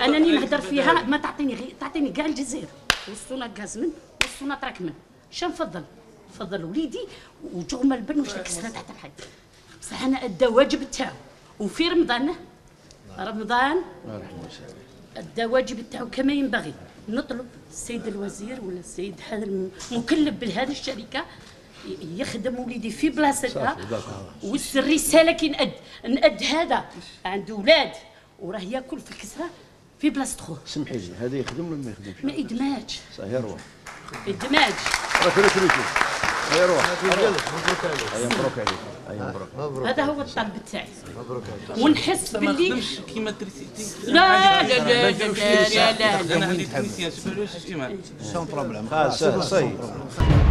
انني نهضر فيها ما تعطيني كاع الجزائر. وصونا كازمن وصونا تراكمن. شنو نفضل وليدي وجوما البن واش الكسره تحت الحيط. بصح انا ادى واجب تاعو. وفي رمضان ادى واجب تاعو كما ينبغي. نطلب السيد الوزير ولا السيد هذا المكلف بهذه الشركه يخدم وليدي في بلاصتها. والرساله كي نأد هذا عند اولاد وراه ياكل في الكسره في بلاصه خوه. سمحي لي هذا يخدم ولا ما يخدمش؟ ما يدماج. صحيح روح. يدماج. هيا روح. مبروك عليك. هيا مبروك عليك. هيا مبروك. هذا هو الطلب تاعي. مبروك عليك. ونحس باللي ما كيما تريسيتي. لا لا لا لا لا انا عندي تكنيسيان سوبر واش ايمان سون بروبليم. صاي